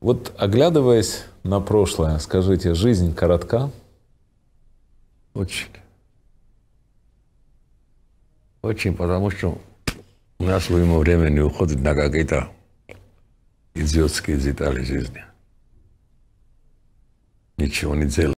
Вот оглядываясь на прошлое, скажите, жизнь коротка? Очень. Очень, потому что у нас своему времени уходит на какие-то идиотские детали жизни. Ничего не делать.